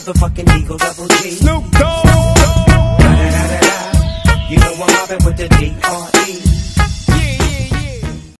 motherfucking Eagle Double G. Snoop Dogg. Da-da-da-da-da. You know I'm mobbing with the D